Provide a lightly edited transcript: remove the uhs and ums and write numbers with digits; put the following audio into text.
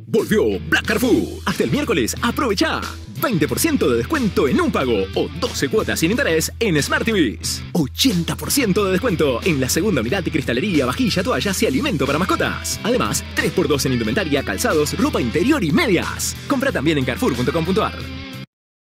Volvió Black Carrefour. Hasta el miércoles, aprovecha 20% de descuento en un pago o 12 cuotas sin interés en Smart TVs. 80% de descuento en la segunda unidad de cristalería, vajilla, toallas y alimento para mascotas. Además, 3x2 en indumentaria, calzados, ropa interior y medias. Compra también en carrefour.com.ar.